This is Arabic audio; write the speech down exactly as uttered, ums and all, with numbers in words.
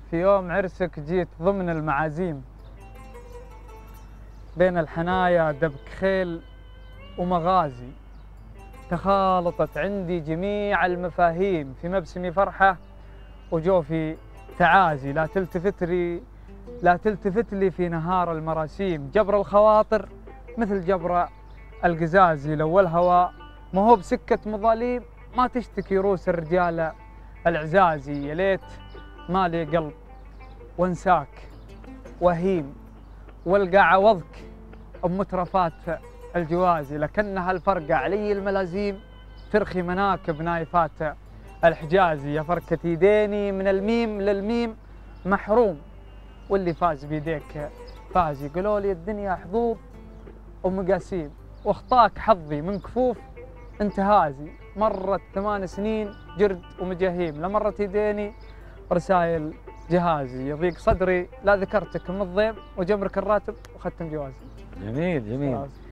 في يوم عرسك جيت ضمن المعازيم، بين الحنايا دبك خيل ومغازي، تخالطت عندي جميع المفاهيم، في مبسمي فرحة وجوفي تعازي. لا تلتفت لي لا تلتفت لي في نهار المراسيم، جبر الخواطر مثل جبر القزازي. لو الهوى ما هو بسكة مظاليم، ما تشتكي روس الرجال العزازي. يا ليت مالي قلب وانساك وهيم، والقى عوضك بمترفات الجوازي، لكنها الفرقة علي الملازيم، ترخي مناكب نايفات الحجازي. يا فركة يديني من الميم للميم محروم، واللي فاز بيديك فاز. يقولوا لي الدنيا حظوظ ومقاسيم، واخطاك حظي من كفوف انتهازي. مرت ثمان سنين جرد ومجاهيم، لمرت يديني رسائل جهازي. يضيق صدري لا ذكرتك من الضيم، وجمرك الراتب وختم جوازي. جميل جميل.